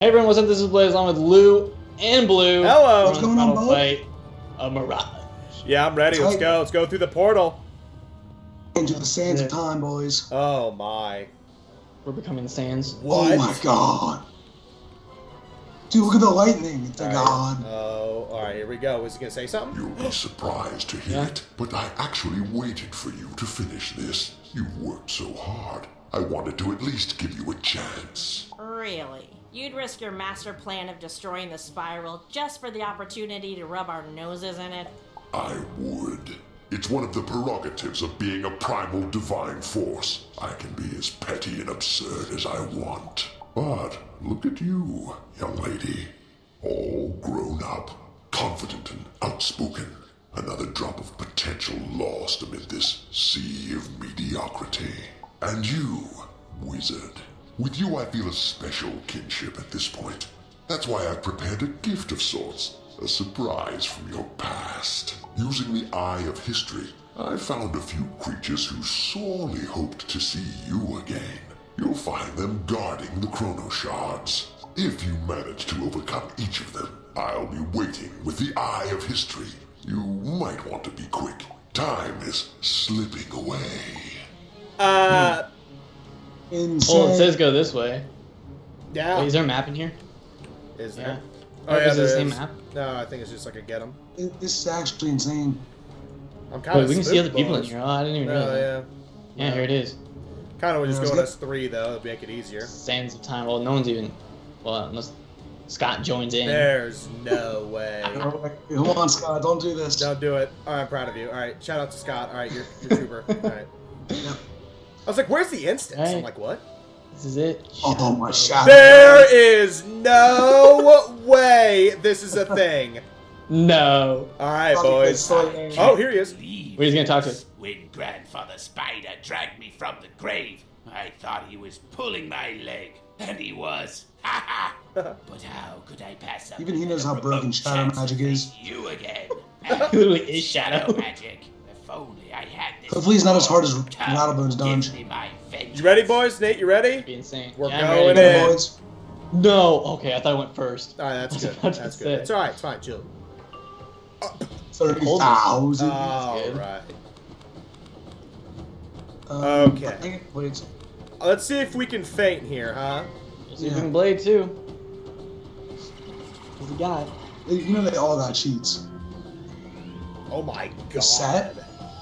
Hey everyone, what's up? This is Blaze along with Lou and Blue. Hello. What's going on, fight a Mirage. Yeah, I'm ready. Let's go. Let's go through the portal. Into the sands of time, boys. Oh my. We're becoming the Sands. What? Oh my god. Dude, look at the lightning. It's a god. Oh, alright, here we go. Was he gonna say something? You'll be surprised to hear it, but I actually waited for you to finish this. You've worked so hard. I wanted to at least give you a chance. Really? You'd risk your master plan of destroying the spiral just for the opportunity to rub our noses in it? I would. It's one of the prerogatives of being a primal divine force. I can be as petty and absurd as I want. But look at you, young lady. All grown up, confident and outspoken. Another drop of potential lost amid this sea of mediocrity. And you, Wizard. With you I feel a special kinship at this point. That's why I've prepared a gift of sorts. A surprise from your past. Using the eye of history, I found a few creatures who sorely hoped to see you again. You'll find them guarding the chrono shards. If you manage to overcome each of them, I'll be waiting with the eye of history. You might want to be quick. Time is slipping away. Insane. Oh, it says go this way. Yeah. Wait, is there a map in here? Is there? Yeah. Oh yeah, is it there the same is. map? No, I think it's just like a get 'em. This is actually insane. I'm kind Wait, of. we can see other people in here. Oh, I didn't even realize. Oh Yeah, here it is. yeah. Kind of just Yeah, going let's as 3 though, to make it easier. Sands of time. Well, no one's even. Well, unless Scott joins in. There's no way. Hold on, Scott. Don't do this. Don't do it. Alright, I'm proud of you. Alright, shout out to Scott. Alright, you're trooper. Alright. Yep. I was like, where's the instance? I'm Alright. like, what? This is it. Oh my shadow. There is no way this is a thing. No. Alright, boys. Oh, here he is. Wait, he's gonna talk to us. When Grandfather Spider dragged me from the grave, I thought he was pulling my leg, and he was. Ha ha! But how could I pass up? Even he knows how a broken remote shadow chance to magic is. face You again. He literally is shadow. magic. If only I had this. Hopefully he's not as hard as Come, Rattlebone's give dungeon. me my vengeance. You ready, boys? Nate, you ready? Be insane. We're Yeah, I'm going ready. in. Boys. No. Okay, I thought I went first. Alright, that's I was good. about to That's say. good. It's alright, it's fine, chill. 30,000. Alright. I Okay. think wait. Let's see if we can feint here, huh? Let's see if we can blade too. Who's the guy? You know they all got cheats. Oh my god. Set?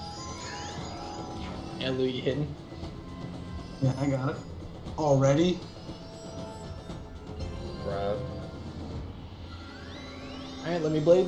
Yeah, Lou, you hitting? Yeah, I got it. Already? Bro. Alright, let me blade.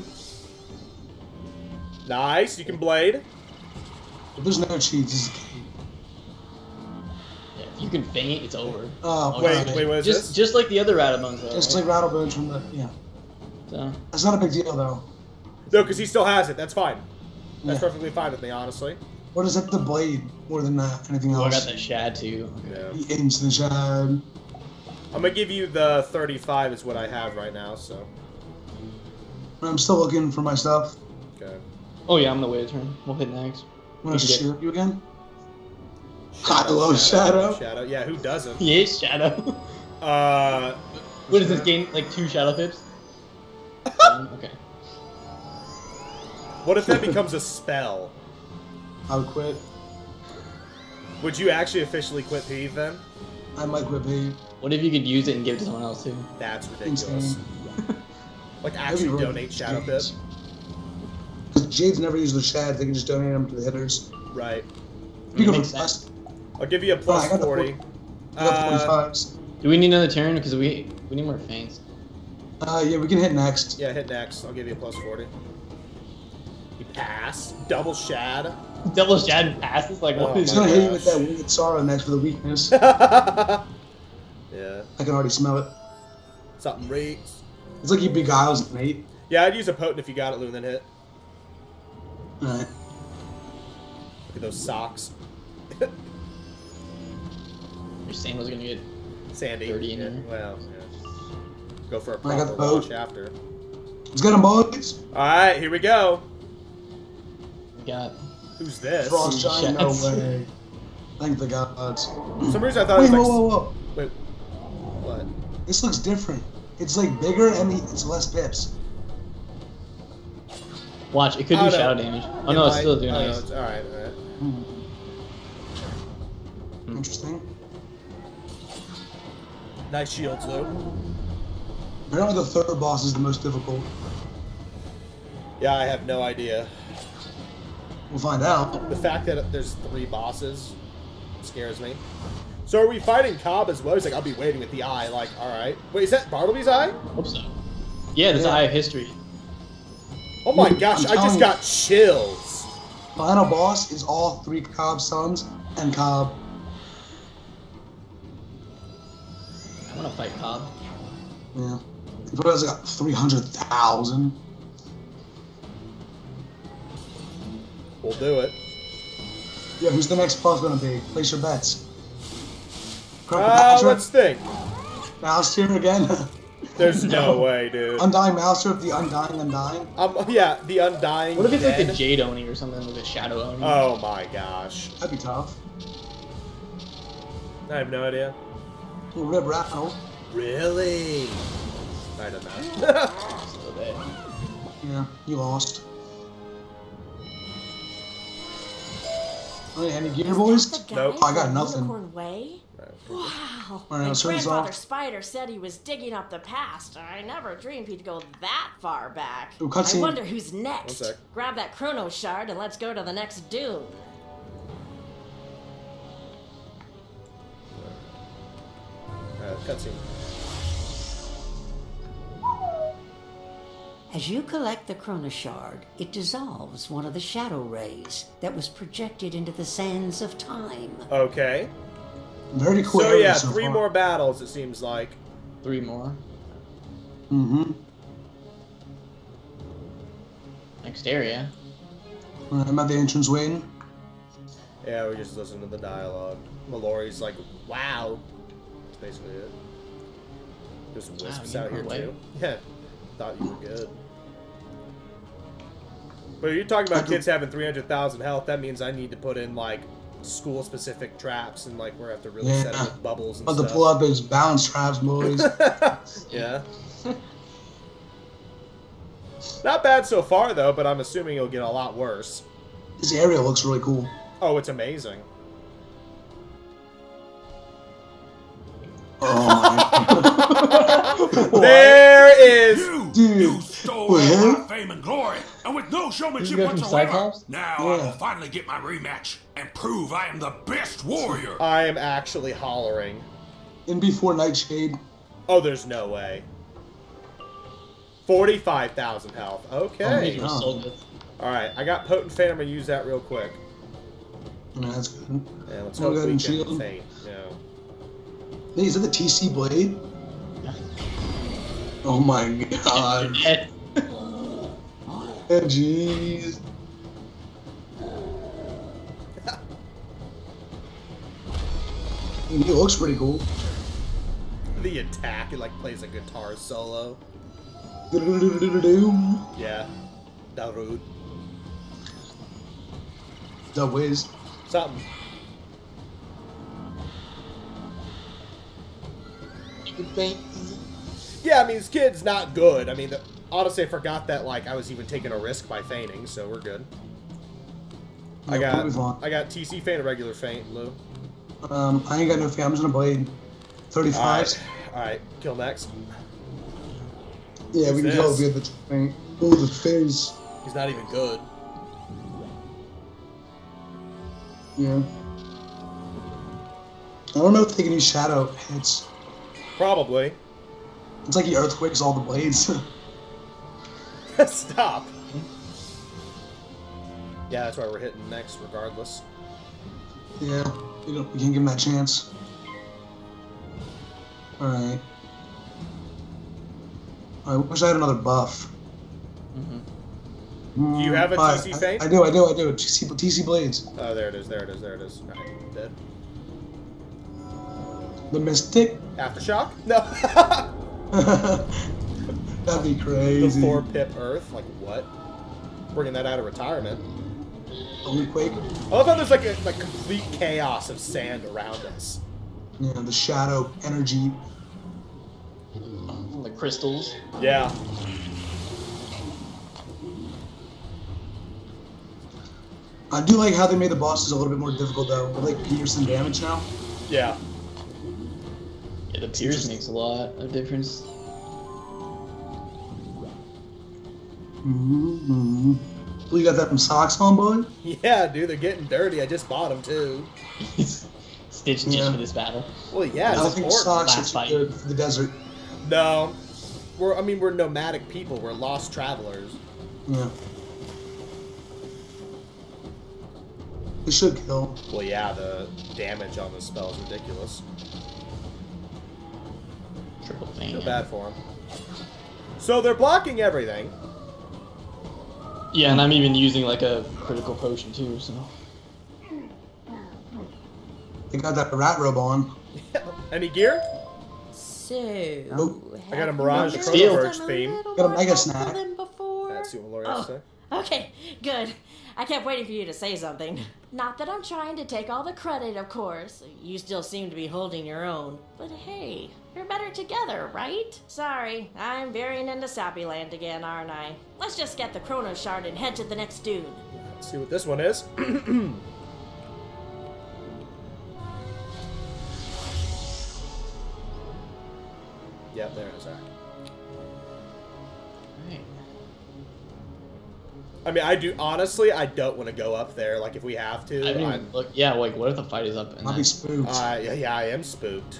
Nice, you can blade. If there's no cheats, this is game. Yeah, if you can feint, it's over. Oh, Wait, God. wait, what is Just this? just like the other Rattlebones though. Just right? like Rattlebones from the, yeah. So, That's not a big deal, though. No, because he still has it. That's fine. That's Yeah. perfectly fine with me, honestly. What is it, the blade, more than anything oh, I got else? that shad too. Yeah. He aims the shad. I'm gonna give you the 35 is what I have right now, so. I'm still looking for my stuff. Okay. Oh yeah, I'm gonna wait a turn. We'll hit next. I'm gonna You can get- shoot you again. God, I love Shadow. Shadow. Yeah, who doesn't? He is shadow. What is this game? Like 2 shadow pips? Okay. What if that becomes a spell? I would quit. Would you actually officially quit Peeve then? I might quit Pete. What if you could use it and give it to someone else too? That's ridiculous. Insane. Like That'd be actually really donate Shadow Pip. Because Jade's never used the shad, they can just donate them to the hitters. Right. You go Makes for sense. plus. I'll give you a plus I got the 40. I got 45s. Do we need another turn? Because we need more feints. Yeah, we can hit next. Yeah, hit next. I'll give you a plus 40. You pass. Double shad. Double shad and passes? Like what Oh is He's my gonna hit you with gosh. that winged sorrow next for the weakness. Yeah. I can already smell it. Something rates. It's like he beguiles an 8. Yeah, I'd use a potent if you got it, Lou, and then hit. Alright. Look at those socks. You're saying was gonna get Sandy. 30 in yeah. there. Well, yeah. Go for a I got proper the boat. launch after. Let's get him, boys. Alright, here we go. we got Who's this? Frost Giant, no Shads. way. Thank the gods. For some reason I thought Wait, it was whoa, like... whoa, whoa. Wait. What? This looks different. It's like bigger and it's less pips. Watch, it could do shadow damage. Oh no, it's still doing nice. All right. Interesting. Nice shields, Lou. Apparently the third boss is the most difficult. Yeah, I have no idea. We'll find out. The fact that there's 3 bosses scares me. So are we fighting Cobb as well? He's like, I'll be waiting with the eye. Like, all right. Wait, is that Bartleby's eye? Hope so. Yeah, there's Eye of History. Oh my gosh, I just got chills. Final boss is all 3 Cobb sons and Cobb. I want to fight Cobb. Yeah. He probably has like 300,000. We'll do it. Yeah, who's the next boss gonna be? Place your bets. Let's think. Mouse here again. There's no way, dude. Undying Mouse of the Undying. Yeah, the Undying. What if it's Dead? like the Jade Oni or something, like a Shadow Oni? Oh my gosh. That'd be tough. I have no idea. Rib Rattle. Really? I don't know. Still dead. Yeah, you lost. Oh, yeah, any gear, boys? Nope. I got nothing. Unicorn Way? Wow. All right, My so it's grandfather off. Spider said he was digging up the past. I never dreamed he'd go that far back. Ooh, I cutscene. wonder who's next. 1 sec. Grab that chrono shard and let's go to the next dune. Cutscene. As you collect the chrono shard, it dissolves one of the shadow rays that was projected into the sands of time. Okay. Very cool. So area yeah, so 3 far. more battles, it seems like. 3 more. Mm-hmm. Next area. I'm at the entrance waiting. Yeah, we just listen to the dialogue. Mallory's like, wow. That's basically it. There's some wisps out here Unicorn Way. too. Yeah. Thought you were good. But you're talking about kids having 300,000 health, that means I need to put in like school-specific traps and like where I have to really set it with bubbles and About stuff. to pull out those balance traps, boys. Yeah. Not bad so far though, but I'm assuming it'll get a lot worse. This area looks really cool. Oh, it's amazing. Oh my. There is. You stole What? all my fame and glory, and with no showmanship You got from whatsoever. Cyclops? Now Yeah. I will finally get my rematch and prove I am the best warrior. I am actually hollering. In before Nightshade. Oh, there's no way. 45,000 health. Okay. Oh, so good. Alright, I got Potent Feint. I'm going to use that real quick. Yeah, that's good. Yeah, let's Oh, hope good, we and can shield. faint. Yeah. Hey, is that the TC blade? Oh my god. Dead. Yeah, jeez. It looks pretty cool. The attack, it like plays a guitar solo. Do-do-do-do-do-do. Yeah. Darude. The whiz. Something. Yeah, I mean, this kid's not good. I mean, honestly, I forgot that, like, I was even taking a risk by feigning, so we're good. I Yeah, got move on. TC feint, a regular feint, Lou. I ain't got no fear. I'm just gonna blade. 35. Alright, kill next. Yeah, we can Who's go this? with the thing. Oh, the face. He's not even good. Yeah. I don't know if they can use shadow hits. Probably. It's like he earthquakes all the blades. Stop. Yeah, that's why we're hitting next, regardless. Yeah, we can't give him that chance. Alright. I wish I had another buff. Do you have a Alright, TC feint? I do. TC blades. Oh, there it is. Alright, dead. The Mystic? Aftershock? No. That'd be The crazy. 4-pip Earth? Like, what? Bringing that out of retirement. Only Quake? I love how there's like a complete chaos of sand around us. Yeah, the shadow energy. The crystals. Yeah. I do like how they made the bosses a little bit more difficult though, with like piercing damage now. Yeah. Yeah, the pierce makes a lot of difference. Mm-hmm. Well, you got that from socks on, boy? Yeah, dude, they're getting dirty. I just bought them too. Stitched just for this battle. Well, yeah, I it's don't think important. socks Last are fight. good for the desert. No. We're nomadic people. We're lost travelers. Yeah. It should kill. Well, yeah, the damage on this spell is ridiculous. Triple thing. Feel bad for them. So they're blocking everything. Yeah, and I'm even using like a critical potion too, so. They got that rat robe on. Any gear? So, Nope. I got a Mirage Steel. Chronoverge theme. Got a mega snack. That's what Lori has to say. Okay, good. I kept waiting for you to say something. Not that I'm trying to take all the credit, of course. You still seem to be holding your own. But hey, you're better together, right? Sorry, I'm veering into Sappy Land again, aren't I? Let's just get the Chrono Shard and head to the next dune. Let's see what this one is. Yep, there it is. I mean, I don't want to go up there. Like, if we have to, I mean, look, yeah, like, what if the fight is up and I'll be then... spooked. yeah, I am spooked.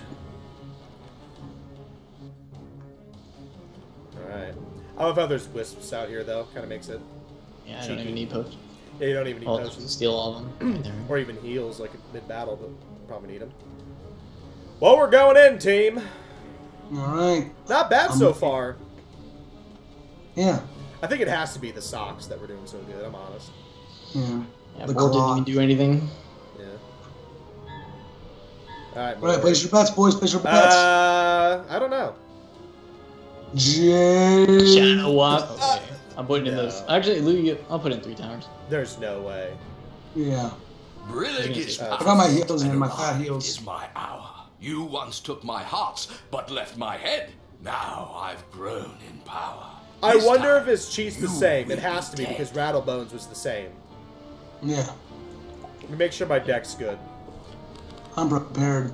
Alright. I love how there's wisps out here, though. Kind of makes it... Yeah, I don't even need potions. Yeah, you don't even need I'll potions. steal all of them. Right there. Or even heals, like, mid-battle, but probably need them. Well, we're going in, team. Alright. Not bad so far. Yeah. I think it has to be the socks that we're doing so good, I'm honest. Yeah. Yeah, The Boar didn't clock. even do anything. Yeah. Alright, Alright, place your bets, boys. Place your bets. I don't know. Jay. Shadow Walk. Okay. I'm putting in No. those. Actually, Lou, I'll put in 3 towers. There's no way. Yeah. Brilliant I got my heels in, my fat heels. is my hour. You once took my hearts, but left my head. Now I've grown in power. I This wonder if time, his cheat's the you same. It will has to be dead. because Rattlebones was the same. Yeah. Let me make sure my deck's good. I'm prepared.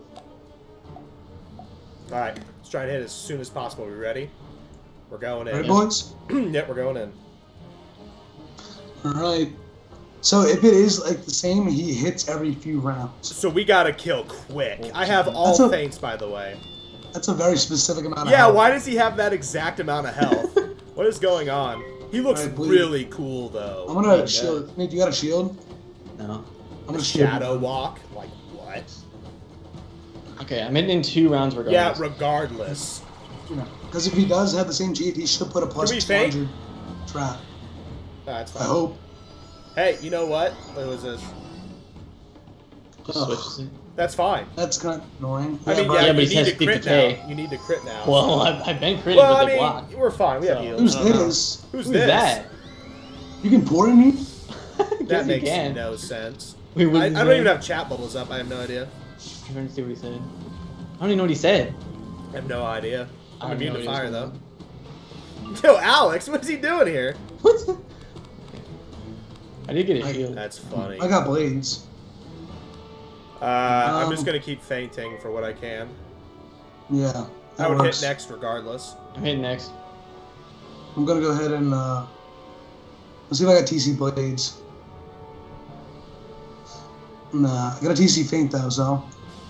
Alright, let's try and hit as soon as possible. We ready? We're going in. Right, boys? Yep, we're going in. Alright. So if it is like the same, he hits every few rounds. So we gotta kill quick. I have all That's a- feints, by the way. That's a very specific amount of Yeah, health. why does he have that exact amount of health? What is going on? He looks Alright, please. really cool, though. I'm gonna shield. Nate, you got a shield? No. I'm gonna shield. Shadow walk? Like, what? Okay, I'm in 2 rounds regardless. Yeah, regardless. Because if he does have the same cheat, he should put a plus Can we fake? 200 trap. That's I fine. hope. Hey, you know what? What was this? Just Ugh. switches it. That's fine. That's kind of annoying. I mean, but- yeah, Yeah, but you he need has to crit 50K. now. You need to crit now. Well, I've been critting, well, but I they mean, block. we're fine. We have So- heals. Who's I don't know. this? Who's Who's this? that? You can pour in me? That He makes can. no sense. Wait, I what's his don't name? even have chat bubbles up. I have no idea. I'm trying to see what he said. I don't even know what he said. I have no idea. I I'm have immune no to idea fire, what's though. Yo, Alex, what is he doing here? What? I did get a shield. That's funny. I got blades. I'm just gonna keep fainting for what I can. Yeah. I That would works. hit next regardless. I'm hitting next. I'm gonna go ahead and let's see if I got TC blades. Nah, I got a TC feint though, so.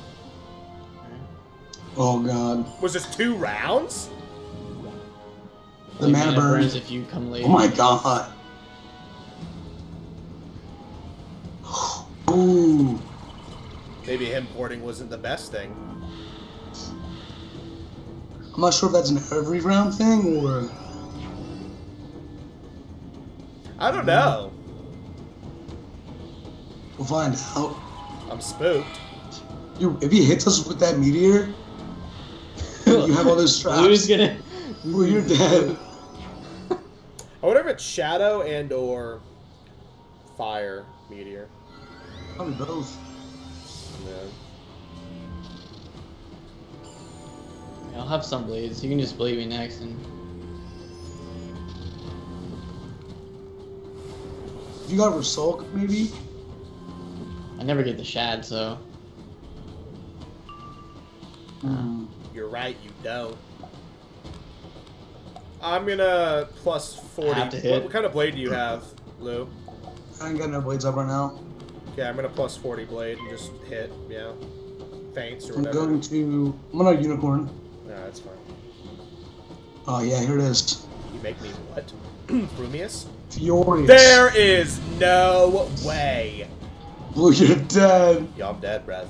Oh god. Was this 2 rounds? The Like, mana it burn. burns if you come late. Oh my god. Ooh. Maybe him porting wasn't the best thing. I'm not sure if that's an every round thing or. I don't know. We'll find out. I'm spooked. Dude, if he hits us with that meteor, you have all those traps. Lou's gonna. Well, you're dead. I wonder if it's shadow and or fire meteor. Probably both. No. I'll have some blades. You can just blade me next and... You got Resulk, maybe? I never get the shad, so... You're right, you don't. I'm gonna plus 40. Have to hit. What kind of blade do you have, Lou? I ain't got no blades up right now. Okay, I'm gonna plus 40 blade and just hit, yeah. Feints or I'm whatever. I'm gonna unicorn. Nah, that's fine. Oh yeah, here it is. You make me what? Frumious? Furious. There is no way. Blue, you're dead. Yo, I'm dead, Breath.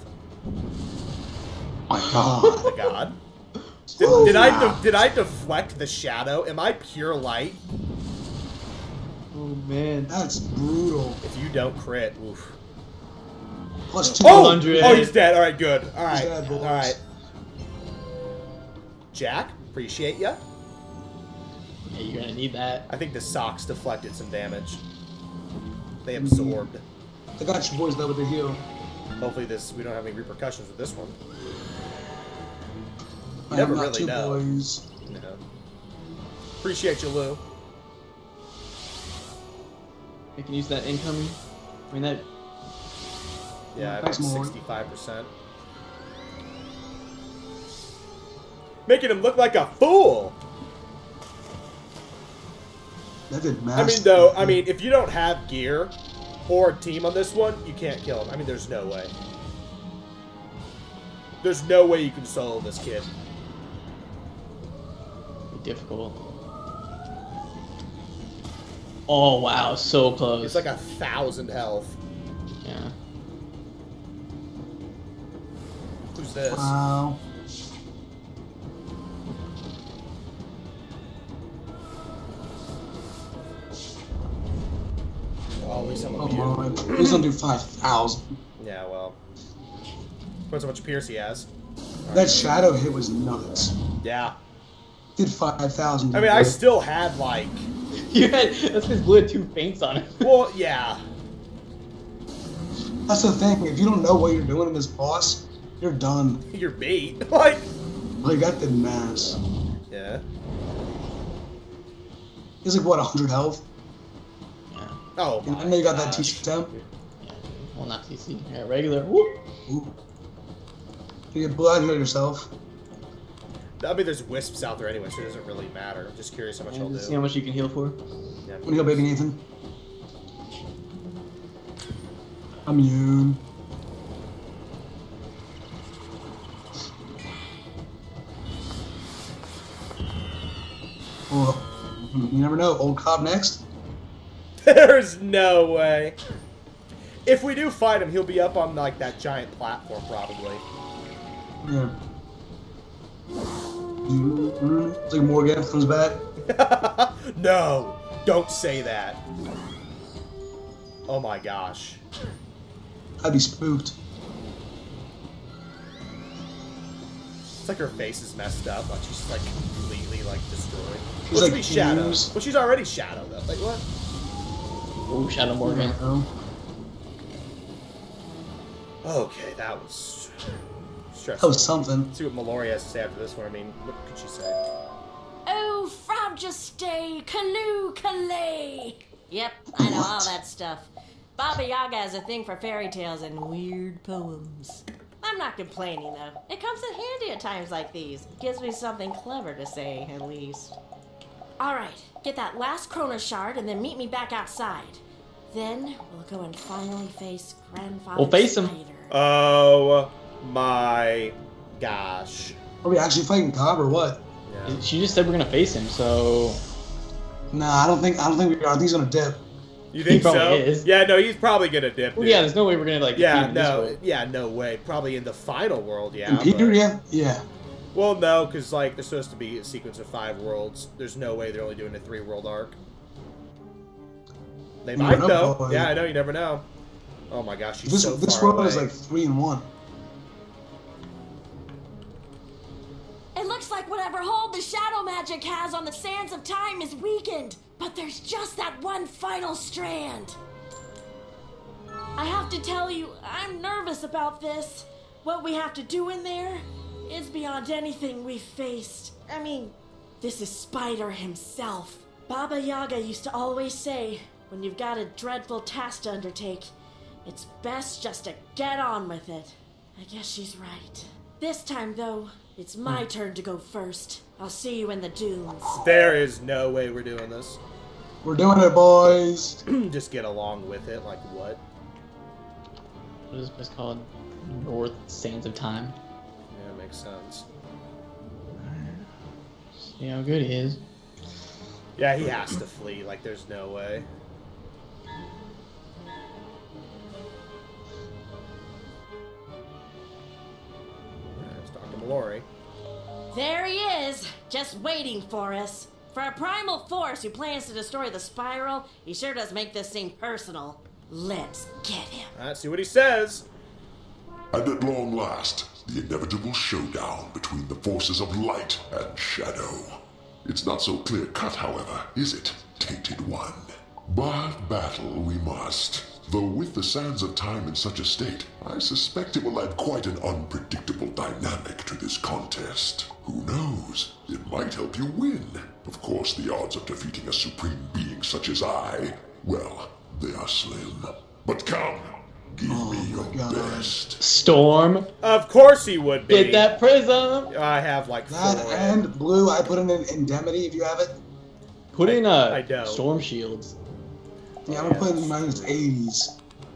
My God. The god. Oh, Did wow. I deflect the shadow? Am I pure light? Oh, man. That's brutal. If you don't crit, oof. Plus Oh! 200. Oh, he's dead. Alright, good. Alright. He's dead, boys. Alright. Jack, appreciate ya. Yeah, you're gonna need that. I think the socks deflected some damage. They absorbed. I got you boys level to heal. Hopefully we don't have any repercussions with this one. I never have really two know. boys. No. Appreciate you, Lou. You can use that incoming. I mean, that... Yeah, I Thanks, have Moore. 65%. Making him look like a fool! That did I massive. mean, though, if you don't have gear or a team on this one, you can't kill him. I mean, there's no way. There's no way you can solo this kid. difficult. Oh wow, so close. It's like 1,000 health. Yeah. Who's this? Wow. Oh, at least I'm Oh immune. my. Please don't do 5,000. Yeah, well. Depends how much Pierce he has. That shadow hit was nuts. Yeah. Did 5,000. I mean, I still had, like... You had, that's because Blue had 2 feints on it. Well, yeah. That's the thing. If you don't know what you're doing in this boss, you're done. You're bait. Like... Like, that did mass. Yeah. He's like, what, 100 health? Yeah. Oh, And my I know you got that gosh. t-shirt temp. Yeah. Well, not TC. Yeah, regular. Whoop. Ooh. You get blood into yourself. I mean, there's wisps out there anyway, so it doesn't really matter. I'm just curious how much he'll And do. see how much you can heal for. Yeah. When you go, baby Nathan. Immune. Oh, you never know. Old Cobb next. There's no way. If we do fight him, he'll be up on, like, that giant platform, probably. Yeah. It's like Morgan comes back. No! Don't say that. Oh my gosh. I'd be spooked. It's like her face is messed up, like she's like completely like destroyed. She's Well, like be Shadow. fused. Well, she's already Shadow though. Like what? Ooh, Shadow Morgan. Oh. Okay, that was That stressful. was something. Let's see what Mallory has to say after this one. I mean, what could she say? Oh, Frabjuste, Canoe Calais. Yep, I know all that stuff. Baba Yaga has a thing for fairy tales and weird poems. I'm not complaining, though. It comes in handy at times like these. Gives me something clever to say, at least. Alright, get that last Chrono Shard and then meet me back outside. Then we'll go and finally face Grandfather We'll face him. Spider. Oh my gosh. Are we actually fighting Cobb or what? Yeah. She just said we're gonna face him, so Nah, I don't think we are. I think he's gonna dip. You think probably so? is. Yeah, no, he's probably gonna dip. well, dude. yeah. There's no way we're gonna like. defeat Yeah, him this no, way. yeah, no way. Probably in the final world, yeah. And Peter, but- yeah? Yeah. Well, no, because like there's supposed to be a sequence of 5 worlds. There's no way they're only doing a 3-world arc. They You might never know, though. boy. Yeah, I know. You never know. Oh my gosh, she's This so this far world away. is like 3 in 1. It looks like whatever hold the shadow magic has on the sands of time is weakened, but there's just that one final strand. I have to tell you, I'm nervous about this. What we have to do in there. It's beyond anything we've faced. I mean, this is Spider himself. Baba Yaga used to always say, when you've got a dreadful task to undertake, it's best just to get on with it. I guess she's right. This time, though, it's my turn to go first. I'll see you in the dunes. There is no way we're doing this. We're doing it, boys. Just get along with it. Like what? What is this place called? North Sands of Time. Yeah, makes sense. See how good he is. Yeah, he has to flee. Like, there's no way. It's Dr. Mallory. There he is, just waiting for us. For a primal force who plans to destroy the spiral, he sure does make this seem personal. Let's get him. Alright, see what he says. And at long last, the inevitable showdown between the forces of light and shadow. It's not so clear-cut, however, is it, Tainted One? But battle we must. Though with the sands of time in such a state, I suspect it will add quite an unpredictable dynamic to this contest. Who knows? It might help you win. Of course, the odds of defeating a supreme being such as I, well, they are slim. But come, give me your best. Storm. Of course he would be. Get that prism. I have like That 4. and blue, I put in an indemnity if you have it. Put in I don't. storm shields. Yeah, I'm gonna put in minus 80s.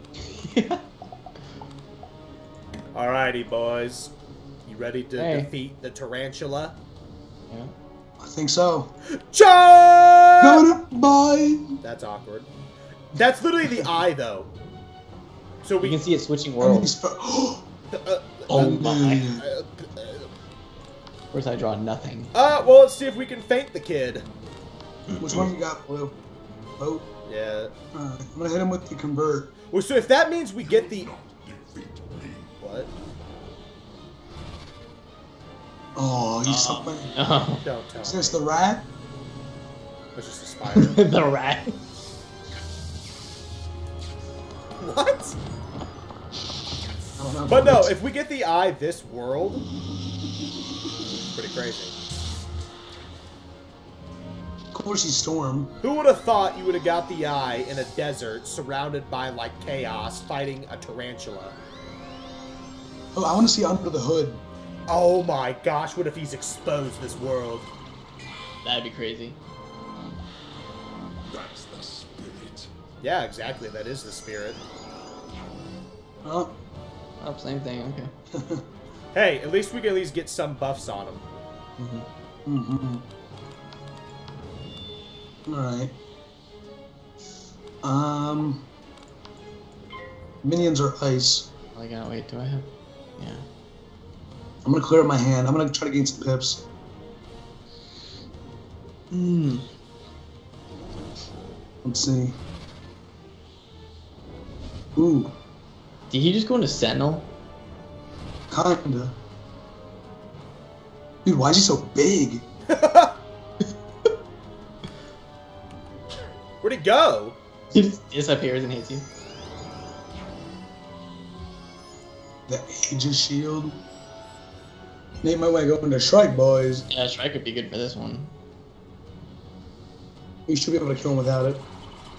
Alrighty, boys. You ready to Hey. defeat the tarantula? Yeah. I think so. Charge! Going up, boy! That's awkward. That's literally the eye, though. So You we can see it switching I mean, worlds. Oh my. Of course I draw nothing. Well, let's see if we can feint the kid. Which one you got, blue? Oh, Yeah. alright. I'm gonna hit him with the convert. Well, so if that means we get the... What? Oh, he's something. Oh. Don't tell Is me. this the rat? It's just a spider. The rat. What? I don't know. But no, if we get the eye this world, it's pretty crazy. Of course he's Storm. Who would have thought you would have got the eye in a desert surrounded by, like, chaos, fighting a tarantula? Oh, I want to see under the hood. Oh my gosh, what if he's exposed this world? That'd be crazy. That's the spirit. Yeah, exactly, that is the spirit. Oh, Oh, same thing. Okay. Hey, at least we can at least get some buffs on him. mm-hmm. Alright. Minions are ice. I gotta wait. Do I have? Yeah. I'm gonna clear up my hand. I'm gonna try to gain some pips. Hmm. Let's see. Ooh, Did he just go into Sentinel? kinda. Dude, why is he so big? Where'd he go? He just disappears and hits you. The Aegis Shield. Made my way going to Strike, boys. Yeah, Strike would be good for this one. We should be able to kill him without it.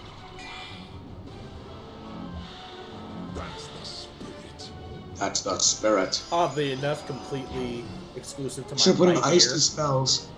That's the spirit. That's the spirit. Oddly enough, completely exclusive to my Should put in right ice ear. to spells.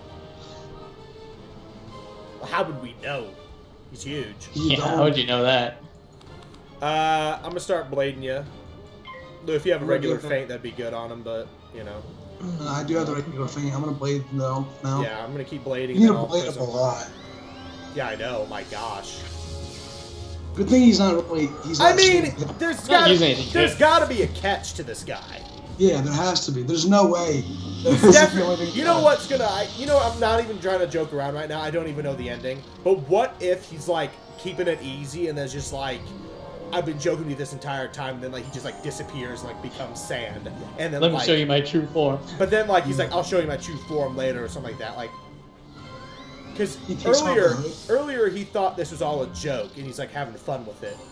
Well, how would we know? He's huge. You Yeah, don't. how would you know that? I'm gonna start blading you. If you have a I'm gonna regular do that. feint, that'd be good on him, but, you know. I do have the regular thing. I'm gonna blade though now. Yeah, I'm gonna keep blading. You need then to I'll blade put up a some- lot. Yeah, I know. My gosh. Good thing he's not really. He's I not mean, shooting. there's Not gotta, using anything there's good. gotta be a catch to this guy. Yeah, there has to be. There's no way. This is the only Definitely. thing- You know what's gonna? I'm not even trying to joke around right now. I don't even know the ending. But what if he's like keeping it easy and there's just like, I've been joking with you this entire time, and then like he just like disappears, and, like becomes sand, and then Let me like, show you my true form. But then like he's like, I'll show you my true form later or something like that. Like, because He takes off the hood. earlier he thought this was all a joke, and he's like having fun with it.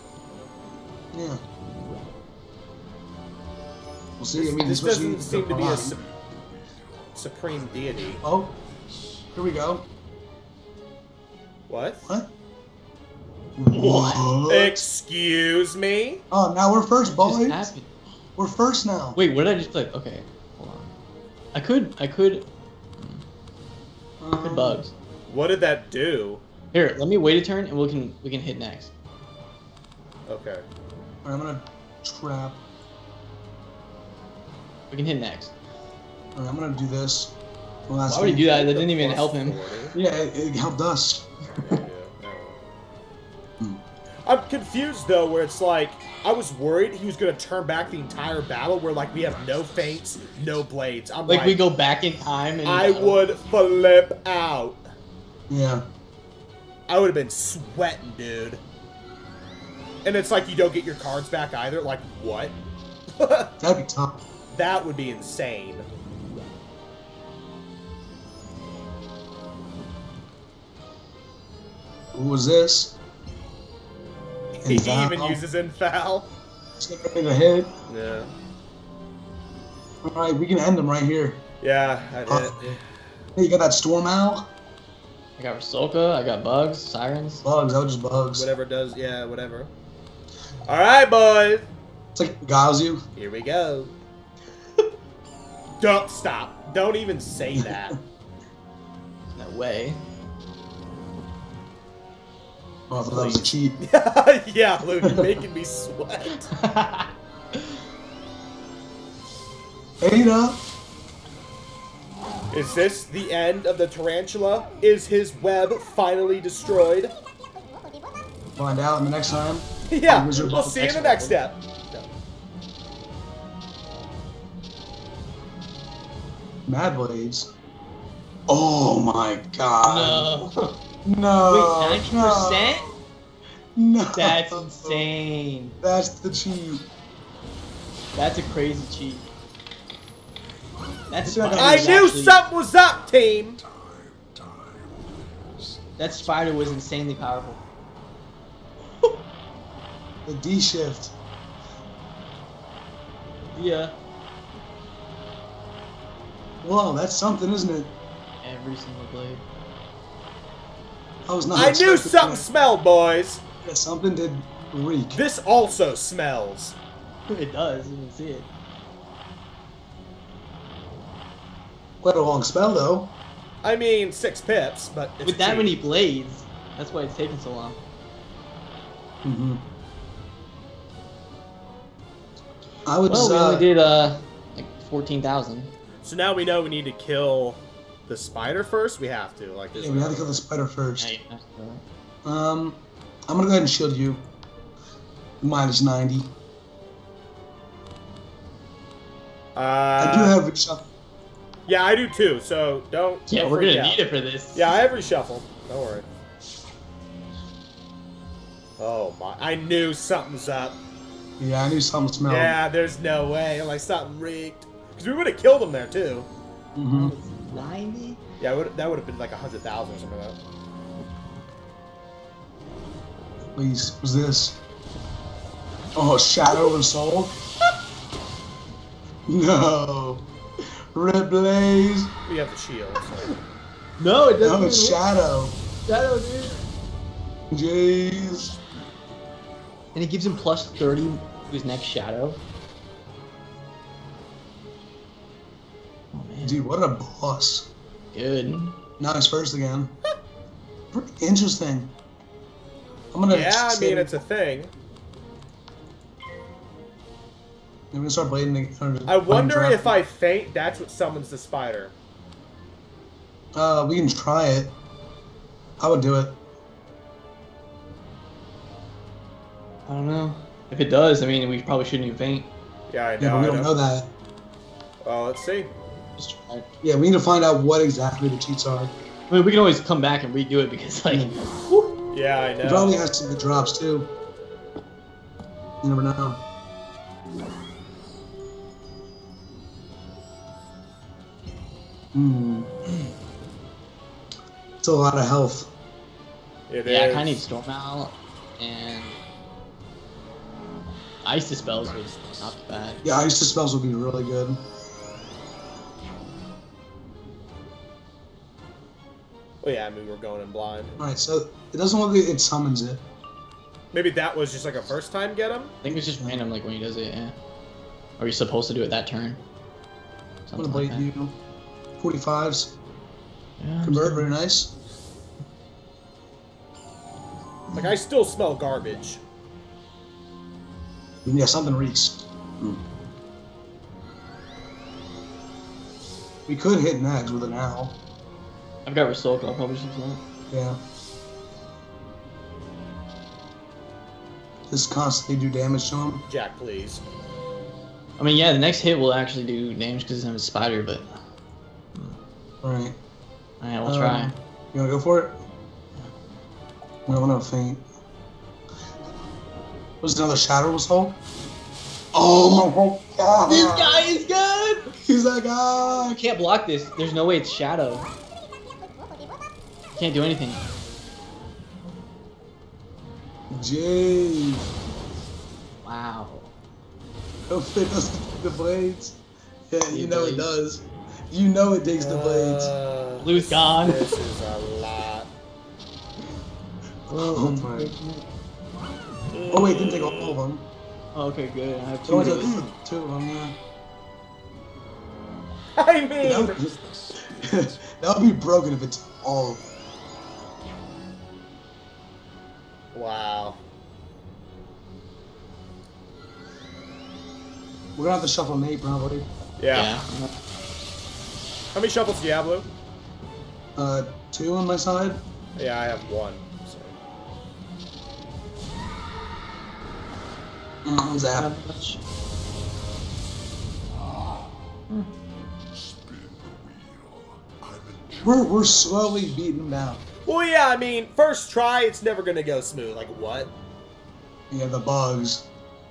Yeah. We'll see. I mean, This especially doesn't seem to be the a. Prime. supreme deity. Oh, here we go. What? What? Excuse me? Oh, now we're first, What just boys. happened? We're first now. Wait, what did I just click? Okay, hold on. I could bugs. What did that do? Here, let me wait a turn and we can hit next. Okay. Alright, I'm gonna trap. We can hit next. Alright, I'm gonna do this. Why would he do that? That didn't even help him. Yeah, it helped us. I'm confused though, where it's like, I was worried he was gonna turn back the entire battle where like we have no feints, no blades. I'm Like we go back in time and I would flip out. Yeah. I would have been sweating, dude. And it's like you don't get your cards back either. Like, what? That'd be tough. That would be insane. What was this? He Inval. even uses Inval. Something ahead. Yeah. Alright, we can end them right here. Yeah, I did. Hey, you got that Storm Owl? I got Rasulka, I got bugs, sirens. Bugs, that was just bugs. Whatever it does, yeah, whatever. Alright, boys. It's like Gazu. Here we go. Don't stop. Don't even say that. No way. Oh, I thought that was a cheat. Yeah, Luke, you're making me sweat. Ada! Is this the end of the tarantula? Is his web finally destroyed? Find out in the next time. Yeah, Wizard we'll see you in the next step. Mad Blades. Oh my god. No. No. Wait, 90%? No. That's insane. That's the cheat. That's a crazy cheat. That's I I knew something was up, team! That spider was insanely powerful. The D shift. Yeah. Whoa, that's something, isn't it? Every single blade. I was not I knew expecting something that. smelled, boys. Yeah, something did reek. This also smells. It does, you can see it. Quite a long spell, though. I mean, 6 pips, but it's With a that cheat. many blades, that's why it's taking so long. Mm-hmm. I would Well, we only did like 14,000. So now we know we need to kill the spider first. We have to, like this. Yeah, we have to kill the spider first. Yeah, you have to. I'm gonna go ahead and shield you. Minus 90. I do have reshuffle. Yeah, I do too. So don't. Yeah, don't we're freak gonna out. need it for this. Yeah, I have reshuffle. Don't worry. Oh my! I knew something's up. Yeah, I knew something smelled. Yeah, there's no way. Like something reeked. Because we would have killed him there too. Mm-hmm. 90? Yeah, that would have been like 100,000 or something like that. Please, what's this? Oh, Shadow and Soul? No. Red Blaze? We have the shield. So. No, it doesn't. No, it's Shadow. Shadow, dude. Jeez. And it gives him plus 30 to his next shadow. Oh man. Dude, what a boss. Good. Now he's first again. Pretty interesting. I'm gonna. Yeah, I mean it's a thing. I'm gonna start blading again. I wonder if I faint, that's what summons the spider. We can try it. I would do it. I don't know. If it does, I mean, we probably shouldn't even faint. Yeah, I know. Yeah, but we I don't know that. Well, let's see. Just try it. Yeah, we need to find out what exactly the cheats are. I mean, we can always come back and redo it because, like, Yeah, I It know. probably has some good drops too. You never know. Hmm. It's a lot of health. It yeah, I is. kind of need Storm Owl and Ice Dispels was not bad. Yeah, Ice Dispels would be really good. Oh yeah, I mean we're going in blind. Alright, so it doesn't look like it summons it. Maybe that was just like a first time get him? I think it's just random, like when he does it, yeah. Or you're supposed to do it that turn. I'm gonna blade you. 45s. Yeah, Convert, very nice. Like, I still smell garbage. Yeah, something reeks. We could hit Nags with an owl. I've got Restoke, I'll probably just that. Yeah. Just constantly do damage to him. Jack, please. I mean, yeah, the next hit will actually do damage because it's a spider, but... Alright. Alright, we'll try. You wanna go for it? I don't want to faint. Was it another Shadow Assault? Oh my god! This guy is good! He's that guy! You can't block this. There's no way it's Shadow. Can't do anything. Jay! Wow. Hope it doesn't take the blades. Yeah, you know it does. You know it takes the blades. Blue's gone. This is a lot. Oh my. Oh wait, didn't take all of them. Oh, okay, good. I have It two. only of took those. 2 of them, yeah. I mean... That would be broken if it's all of them. Wow. We're gonna have to shuffle Nate, probably. Yeah. How many shuffles do you have, Blue? 2 on my side. Yeah, I have 1. So. Zap. We're slowly beating him down. Well, yeah, I mean, first try, it's never gonna go smooth. Like, what? Yeah, the bugs.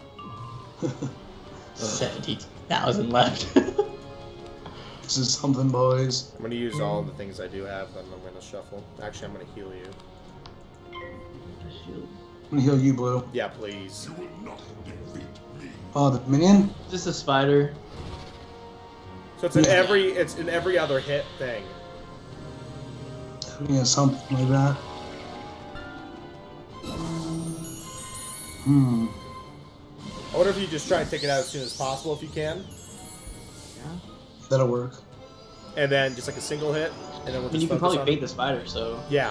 70,000 left. This is something, boys. I'm gonna use all the things I do have, then I'm gonna shuffle. Actually, I'm gonna heal you. I'm gonna heal you, Blue. Yeah, please. You will not defeat me. Oh, the minion? Just a spider. So it's in every other hit thing. Yeah, something like that. I wonder if you just try and take it out as soon as possible if you can. That'll work. And then just like a single hit, and then we'll I mean, just you can focus probably on bait it. the spider, so... Yeah.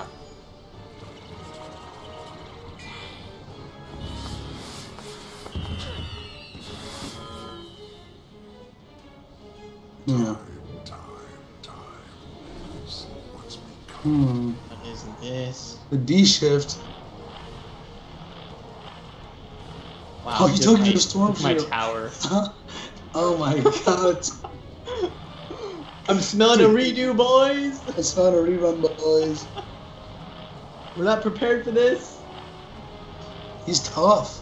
Yeah. What is this? The D shift. Wow, Oh, he just took my- your storm my shield. tower. Oh my god. I'm smelling a redo, boys! It's not a rerun, boys. We're not prepared for this. He's tough.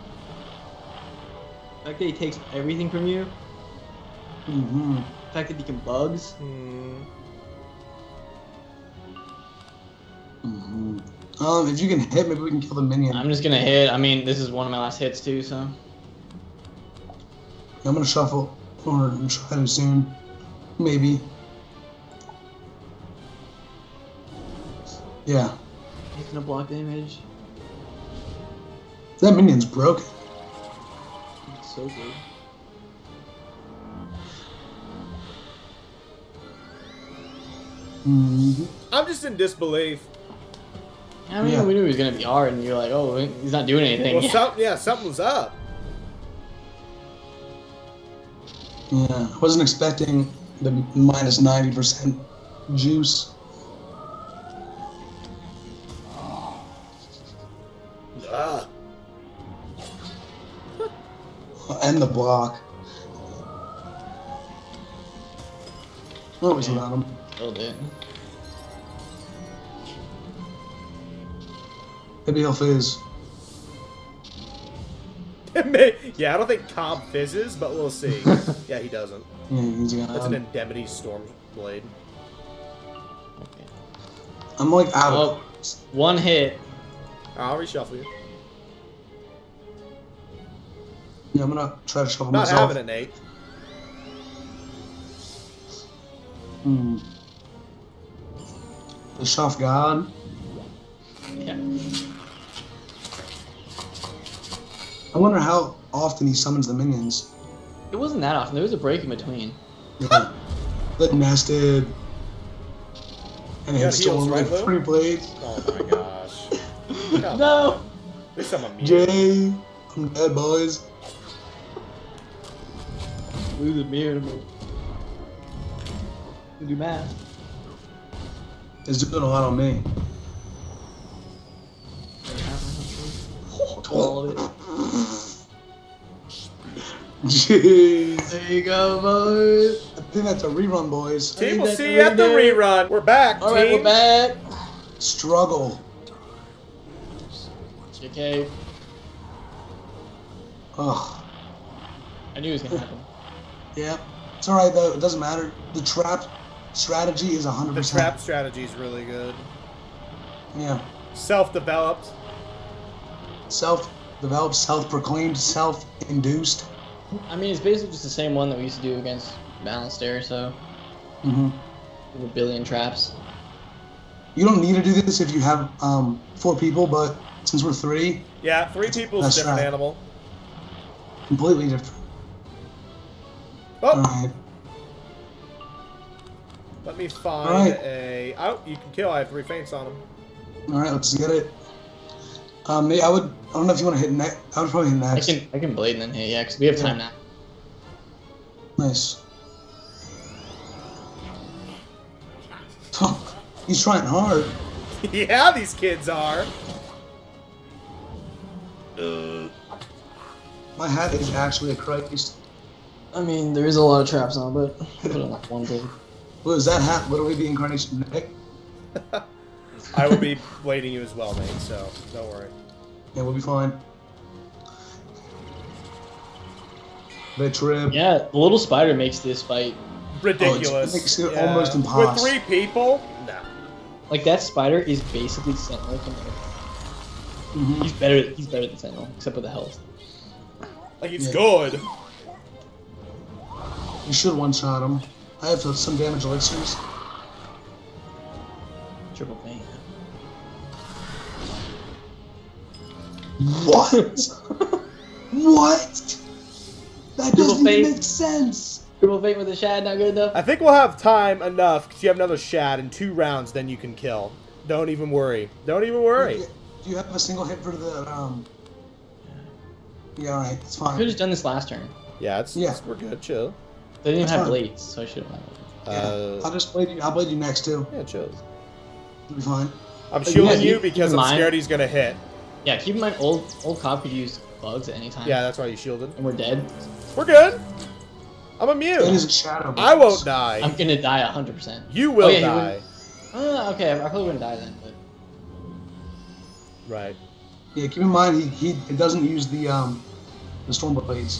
The fact that he takes everything from you. Mm-hmm. The fact that he can bugs. If you can hit, maybe we can kill the minion. I'm just gonna hit. I mean, this is one of my last hits too, so. I'm gonna shuffle or try to soon. Maybe. Yeah. He's gonna block damage. That minion's broken. It's so good. I'm just in disbelief. I mean, Yeah. we knew he was gonna be hard, and you're like, oh, he's not doing anything. Well, something's up. Yeah. I wasn't expecting the minus 90% juice. And the block. Oh, he's not him. Killed it. Maybe he'll fizz. Yeah, I don't think COB fizzes, but we'll see. Yeah, he doesn't. Yeah, he's gonna. That's an Indemnity Storm Blade. Okay. I'm like out Oh, of. one hit. I'll reshuffle you. Yeah, I'm gonna try to shuffle Not myself. having it, Nate. The Shaft God. Yeah. I wonder how often he summons the minions. It wasn't that often. There was a break in between. Yeah. The nested. And You it got heals, stormed right, like Lou? 3 blades. Oh my gosh. Come No! on. At least I'm immune. Jay, I'm dead, boys. Lose a mirror. Do math. It's doing a lot on me. All of it. Jeez. There you go, boys. I think that's a rerun, boys. Team, we'll that's see you at the redo. rerun. We're back, All right, team. we're back. Struggle. JK. Ugh. I knew it was gonna happen. Yeah. It's alright though, it doesn't matter. The trap strategy is 100%. The trap strategy is really good. Yeah. Self-developed. Self-developed, self-proclaimed, self-induced. I mean, it's basically just the same one that we used to do against Balanced, so. Mm-hmm. With a billion traps. You don't need to do this if you have 4 people, but since we're 3, Yeah, 3 people is a That's different right. animal. completely different. Oh, Alright. let me find Alright. a... Oh, you can kill. I have 3 feints on him. Alright, let's get it. I don't know if you want to hit next. I would probably hit next. I can blade and then hit, yeah, because we have time now. Nice. He's trying hard. Yeah, these kids are. My hat is actually a Christ. I mean, there is a lot of traps on, but put on like one blade. Well, is that hat literally the incarnation of Nick? I will be blading you as well, mate, so don't worry. Yeah, we'll be fine. The trip. Yeah, the little spider makes this fight. Ridiculous. it makes it almost impossible. With 3 people? No. Like, that spider is basically Sentinel compared. Mm-hmm. He's better than Sentinel, except with the health. Like, it's Yeah. good. You should one-shot him. I have some damage elixirs. Triple pain. What? What? That doesn't face. even make sense. Triple pain with a shad, not good enough. I think we'll have time enough, because you have another shad in 2 rounds, then you can kill. Don't even worry. Don't even worry. Do you have a single hit for the, Yeah, alright, it's fine. I could have just done this last turn. Yeah, Yeah. we're good. Chill. They didn't even That's have fine. blades, so I should have. Yeah. I'll blade you next too. Yeah, chill. It'll be fine. I'm shielding yeah, you keep because in I'm mind- scared he's gonna hit. Yeah, keep in mind, old COB could use bugs at any time. Yeah, that's why you shielded. And we're dead. We're good. I'm It immune. is a shadow. I won't die. I'm gonna die 100%. You will yeah, he die. Okay, I probably wouldn't die then, but. Right. Yeah, keep in mind he doesn't use the storm blades.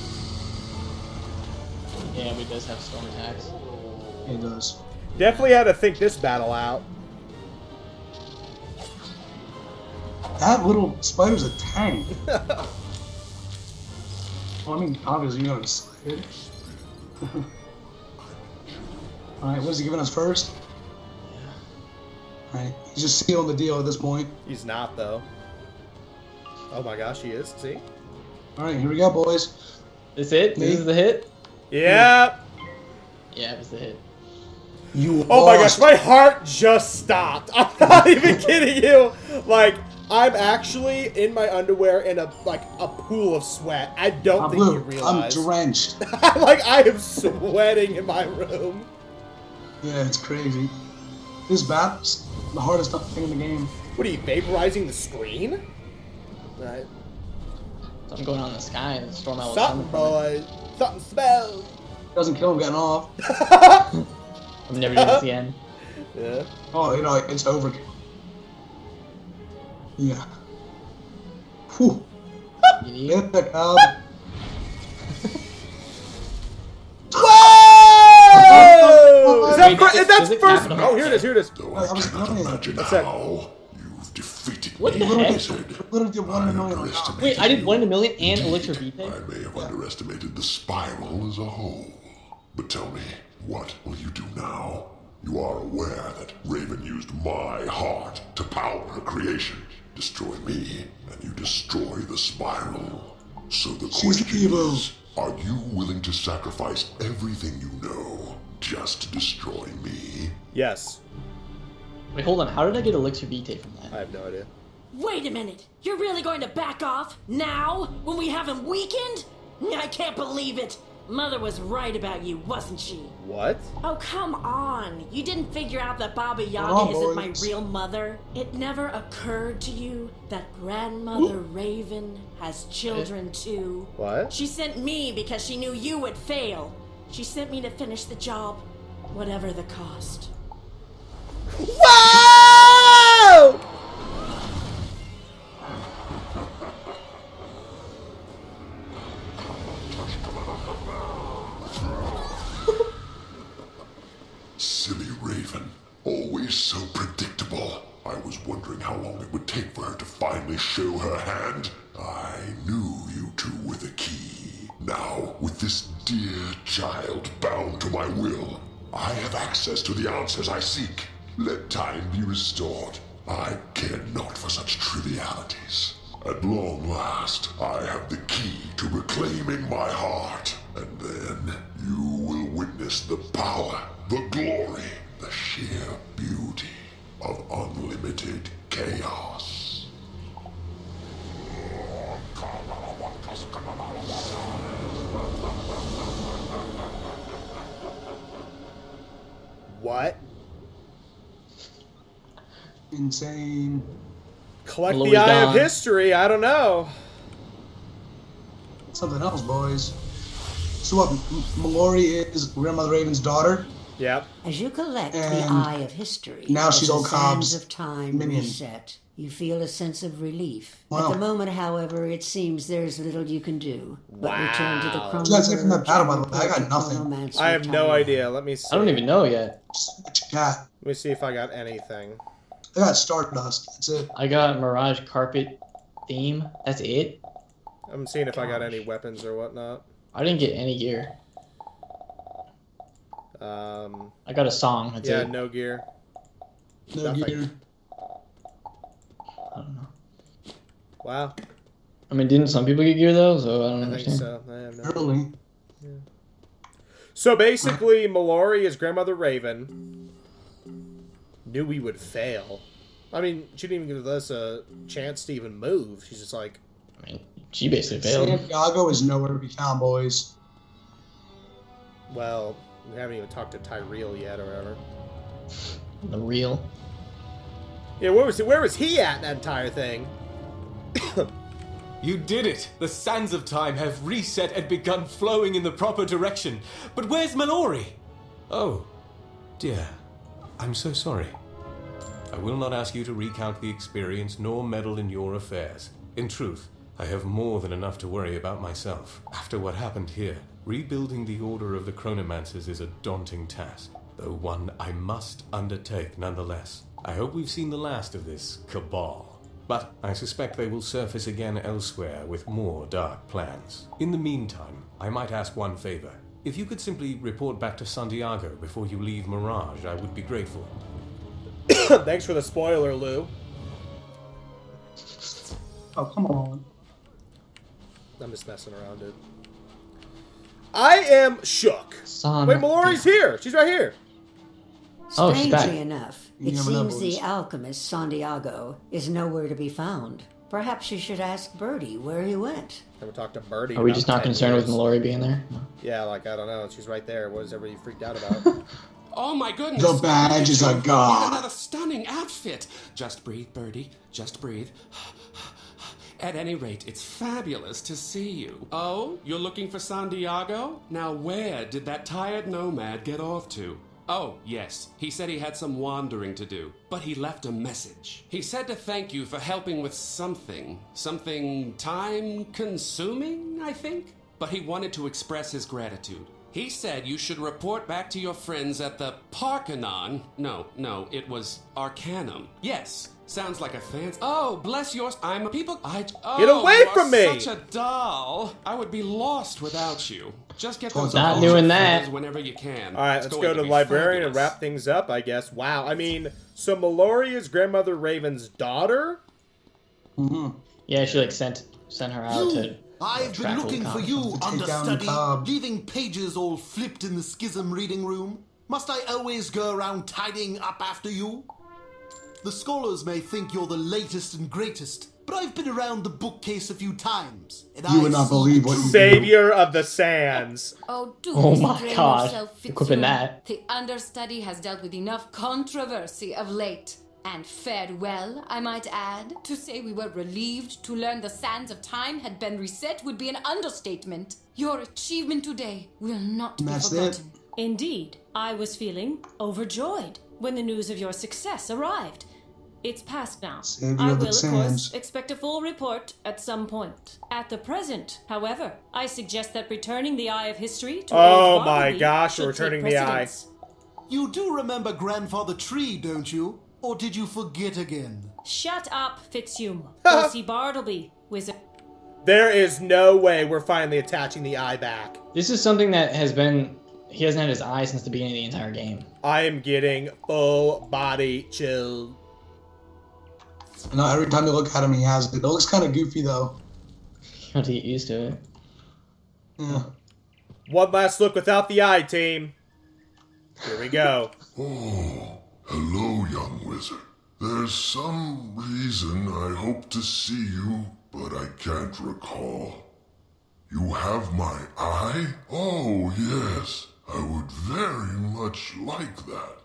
Yeah, but he does have storm attacks. Yeah, he does. Definitely had to think this battle out. That little spider's a tank. Well, I mean, obviously you're gonna slide it. Alright, what is he giving us first? Alright, he's just sealing the deal at this point. He's not, though. Oh my gosh, he is. See? Alright, here we go, boys. This it? Me? This is the hit? Yep. Yeah, it was the hit. You Oh my lost. gosh, my heart just stopped. I'm not even kidding you. Like, I'm actually in my underwear in a pool of sweat. I don't I'm think you blue. I'm realize. drenched. Like, I am sweating in my room. Yeah, it's crazy. This bat's the hardest thing in the game. What are you, vaporizing the screen? Right. Something going on in the sky and the storm out was Something, coming from it. boy. Something smells. Doesn't kill him getting off. I'm never doing this again. Yeah. Oh, you know, it's over. Yeah. Whew. You need Hit the cob. Whoa! Is that Wait, fir- does it that's first. happen? Oh, here it is. Here it is. Though I I was cannot coming. imagine What's that? how you've defeated What me, the heck? Wizard. Literally did 1 in a million. Underestimated Wait, I did you. 1 in a million and Elixir Vitae? I may have underestimated the spiral as a whole. But tell me, what will you do now? You are aware that Raven used my heart to power her creation. Destroy me, and you destroy the spiral. So the question is, are you willing to sacrifice everything you know just to destroy me? Yes. Wait, hold on. How did I get Elixir Vitae from that? I have no idea. Wait a minute! You're really going to back off? Now? When we haven't weakened? I can't believe it! Mother was right about you, wasn't she? What? Oh, come on. You didn't figure out that Baba Yaga isn't my real mother? It never occurred to you that Grandmother Raven has children too? What? She sent me because she knew you would fail. She sent me to finish the job, whatever the cost. Whoa! Silly Raven. Always so predictable. I was wondering how long it would take for her to finally show her hand. I knew you two were the key. Now, with this dear child bound to my will, I have access to the answers I seek. Let time be restored. I care not for such trivialities. At long last, I have the key to reclaiming my heart. And then you will witness the power, the glory, the sheer beauty of unlimited chaos. What? Insane. Collect Well, the Eye of gone. History? I don't know. Something else, boys. So what, Mallory is Grandmother Raven's daughter? Yep. As you collect the And Eye of History, now as she's the old sands Cobb's of time minion. reset, you feel a sense of relief. Wow. At the moment, however, it seems there's little you can do. But return to the Wow. What you guys get from that chronoverge battle, by the and way? I got the nothing. chronomancer I have no timeline. idea. Let me see. I don't even know yet. What you got? Let me see if I got anything. I got Stardust. That's it. I got Mirage Carpet theme. That's it. I'm seeing if I got any weapons or whatnot. I didn't get any gear. I got a song. That's Yeah, it. no gear. No Nothing. gear. I don't know. Wow. I mean, didn't some people get gear though? So I don't I think understand. so. I have no. Early. So basically, Mallory is Grandmother Raven. Knew we would fail. I mean, she didn't even give us a chance to even move. She's just like, I mean, she basically failed. Santiago is nowhere to be found, boys. well, we haven't even talked to Tyrell yet or whatever. The real. Yeah, where was he at in that entire thing? You did it! The sands of time have reset and begun flowing in the proper direction. But where's Mallory? Oh, dear. I'm so sorry. I will not ask you to recount the experience nor meddle in your affairs. In truth, I have more than enough to worry about myself. After what happened here, rebuilding the Order of the Chronomancers is a daunting task, though one I must undertake nonetheless. I hope we've seen the last of this cabal. But I suspect they will surface again elsewhere with more dark plans. In the meantime, I might ask one favor. If you could simply report back to Santiago before you leave Mirage, I would be grateful. Thanks for the spoiler, Lou. Oh, come on. I'm just messing around, dude. I am shook. Wait, Mallory's here. She's right here. Oh, she's back. Strangely enough, You it never know, seems the boys. alchemist Santiago is nowhere to be found. Perhaps you should ask Bertie where he went. Never talked to Birdie. Are we in just about not 10 concerned with years. Mallory being there? No. Yeah, like, I don't know. She's right there. What is everybody freaked out about? Oh my goodness! The badge is a You've god. another stunning outfit. Just breathe, Birdie. Just breathe. At any rate, it's fabulous to see you. Oh, you're looking for Santiago? Now where did that tired nomad get off to? Oh, yes. He said he had some wandering to do, but he left a message. He said to thank you for helping with something. Something time-consuming, I think? But he wanted to express his gratitude. He said you should report back to your friends at the Parkanon. No, it was Arcanum. Yes, sounds like a fancy. Oh, bless yours. I'm a people. Get away from me! Such a doll. I would be lost without you. Just get those. Not doing that. Whenever you can. All right, let's go to the librarian and wrap things up, I guess. Wow, I mean, so Mallory is Grandmother Raven's daughter? Mm-hmm. Yeah, she like sent her out to. I've been looking for you, understudy, leaving pages all flipped in the schism reading room. Must I always go around tidying up after you? The scholars may think you're the latest and greatest, but I've been around the bookcase a few times, and you would not believe what you Savior of the Sands. Oh, do Oh my God! Equipping that. The understudy has dealt with enough controversy of late. And fared well, I might add. To say we were relieved to learn the sands of time had been reset would be an understatement. Your achievement today will not be forgotten. Indeed, I was feeling overjoyed when the news of your success arrived. It's past now. I will, of course, expect a full report at some point. At the present, however, I suggest that returning the Eye of History to Oh my gosh, returning the Eye. You do remember Grandfather Tree, don't you? Or did you forget again? Shut up, Fitzhume. Go see Bartleby, Wizard. There is no way we're finally attaching the eye back. This is something that has been... He hasn't had his eye since the beginning of the entire game. I am getting full body chill. No, every time you look at him, he has it. It looks kind of goofy, though. You have to get used to it. Yeah. One last look without the eye, team. Here we go. Oh, hello, young wizard. There's some reason I hope to see you, but I can't recall. You have my eye? Oh, yes. I would very much like that.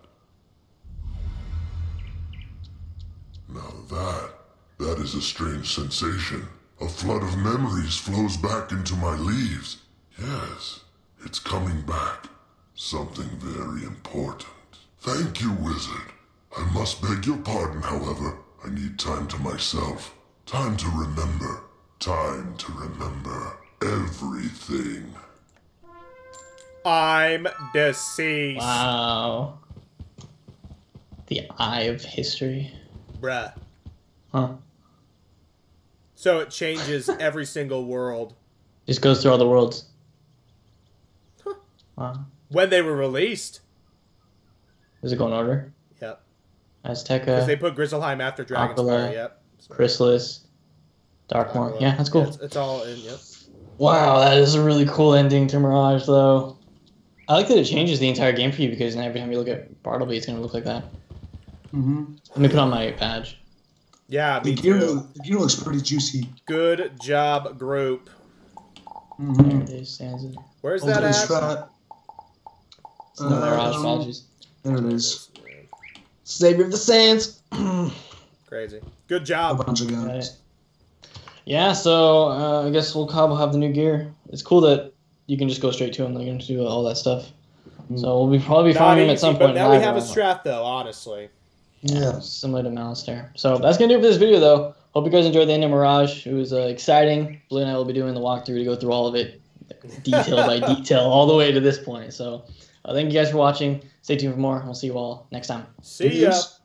Now that is a strange sensation. A flood of memories flows back into my leaves. Yes, it's coming back. Something very important. Thank you, wizard. I must beg your pardon, however. I need time to myself. Time to remember. Time to remember everything. I'm deceased. Wow. The Eye of History. Bruh. Huh. So it changes every single world. Just goes through all the worlds. Huh. Wow. When they were released. Does it go in order? Yep. Azteca. Because they put Grizzleheim after Dragonspire, yep. Chrysalis. Darkmoor. Yeah, that's cool. It's all in, yep. Wow, that is a really cool ending to Mirage, though. I like that it changes the entire game for you, because now every time you look at Bartleby, it's going to look like that. Mm-hmm. Let me put on my badge. Yeah, the gear looks pretty juicy. Good job, group. Mm-hmm. There it is, Sands. Where's that at? No Mirage badges. There it is. Savior of the Sands. Crazy. Good job. A bunch of guns. Right. Yeah, so I guess COB will have the new gear. It's cool that you can just go straight to him. They're going to do all that stuff. So we'll be probably finding him at some point. But now we have a strat, though, honestly. Yeah, similar to Malistaire. So that's going to do it for this video, though. Hope you guys enjoyed the end of Mirage. It was exciting. Blue and I will be doing the walkthrough to go through all of it, detail by detail, all the way to this point. So thank you guys for watching. Stay tuned for more. We'll see you all next time. See ya.